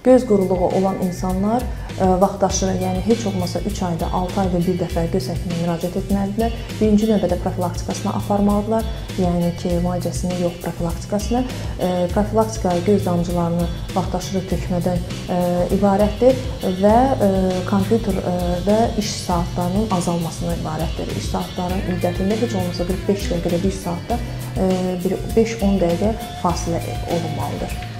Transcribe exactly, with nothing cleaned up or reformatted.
Göz quruluğu olan insanlar vaxtaşırı, yəni heç olmasa üç ayda, altı ayda bir dəfə göz həkiminə müraciət etməlidirlər. Birinci növbədə profilaktikasını aparmalıdırlar, yəni ki, müalicəsini yox, profilaktikasını. Profilaktika göz damcılarını vaxtaşırı tökmədən ibarətdir və kompüterdə iş saatlarının azalmasına ibarətdir. İş saatlarının müddətində heç olmasa qırx beş dəqiqədə bir saatda beş on dəqiqə fasilə olunmalıdır.